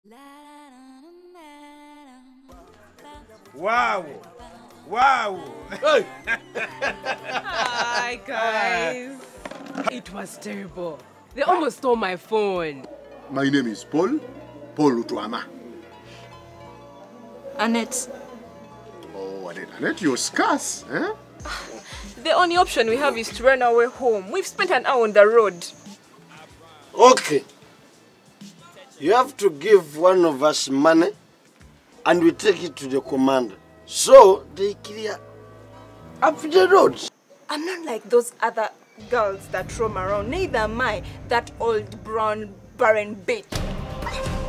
Wow! Wow! Hey! Hi, guys. It was terrible. They almost stole my phone. My name is Paul Utuama. Annette. Oh, Annette, you're scarce, eh? The only option we have is to run away home. We've spent an hour on the road. Okay. You have to give one of us money and we take it to the commander. So they clear up the roads. I'm not like those other girls that roam around. Neither am I that old brown barren bitch.